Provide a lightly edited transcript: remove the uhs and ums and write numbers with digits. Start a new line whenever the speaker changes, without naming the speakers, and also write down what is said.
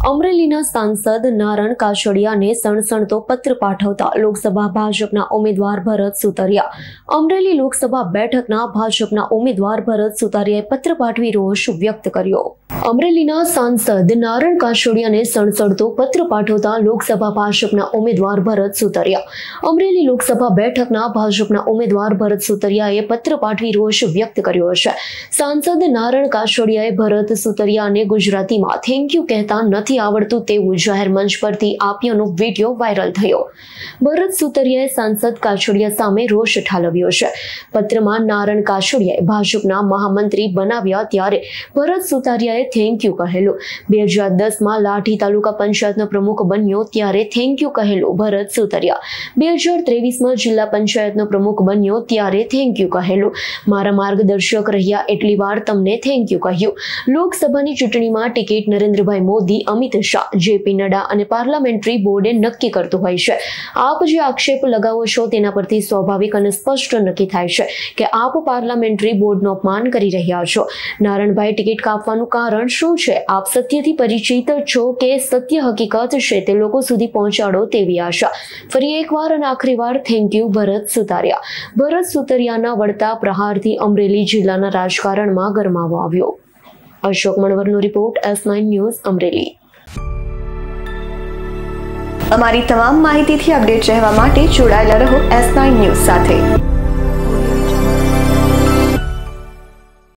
અમરેલીના સાંસદ નારણ કાછડિયાને સણસણતો પત્ર પાઠવતા લોકસભા ભાજપના ઉમેદવાર ભરત સુતરિયા. અમરેલી લોકસભા બેઠકના ભાજપના ઉમેદવાર ભરત સુતરિયાએ પત્ર પાઠવી રોષ વ્યક્ત કર્યો. અમરેલીના સાંસદ નારણ કાછડિયાને સણસણતો પત્ર પાઠવતા લોકસભા ભાજપના ઉમેદવાર ભરત સુતરિયા. અમરેલી લોકસભા બેઠકના ભાજપના ઉમેદવાર ભરત સુતરિયાએ પત્ર પાઠવી રોષ વ્યક્ત કર્યો છે. સાંસદ નારણ કાછડિયાએ ભરત સુતરિયાને ગુજરાતીમાં થેન્ક યુ કહેતા નથી આવડતું તેવું જાહેર મંચ પરથી આપ્યાનો વિડીયો વાયરલ થયો. ભરત સુતરિયાએ સાંસદ કાછડિયા સામે રોષ ઠાલવ્યો છે. પત્રમાં નારણ કાછડિયાએ ભાજપના મહામંત્રી બનાવ્યા ત્યારે ભરત સુતરિયાએ થેન્ક યુ કહેલું. 2010માં લાઠી તાલુકા પંચાયતનો પ્રમુખ બન્યો ત્યારે થેન્ક યુ કહેલું ભરત સુતરિયા. 2023માં જિલ્લા પંચાયતનો પ્રમુખ બન્યો ત્યારે થેન્ક યુ કહેલું. મારા માર્ગદર્શક રહ્યા એટલી વાર તમને થેન્ક યુ કહ્યું. લોકસભાની ચૂંટણીમાં ટિકિટ નરેન્દ્રભાઈ મોદી, અમિત શાહ, જેપી નડ્ડા અને પાર્લામેન્ટરી બોર્ડે નક્કી કરતું હોય છે. આપ જે આક્ષેપ લગાવો છો તેના પરથી સ્વાભાવિક અને સ્પષ્ટ નક્કી થાય છે કે આપ પાર્લામેન્ટરી બોર્ડનું અપમાન કરી રહ્યા છો. નારણભાઈ, ટિકિટ કાપવાનું કારણ શું છે? આપ સત્યથી પરિચિત છો કે સત્ય હકીકત છે તે લોકો સુધી પહોંચાડો તેવી આશા. ફરી એકવાર અને આખરી વાર થેન્ક યુ ભરત સુતરિયા. ભરત સુતરિયાના વળતા પ્રહારથી અમરેલી જિલ્લાના રાજકારણમાં ગરમાવો આવ્યો. અશોક મણવરનો રિપોર્ટ, S9 ન્યૂઝ, અમરેલી.
અમારી તમામ માહિતીથી અપડેટ રહેવા માટે જોડાયેલા રહો S9 ન્યૂઝ સાથે.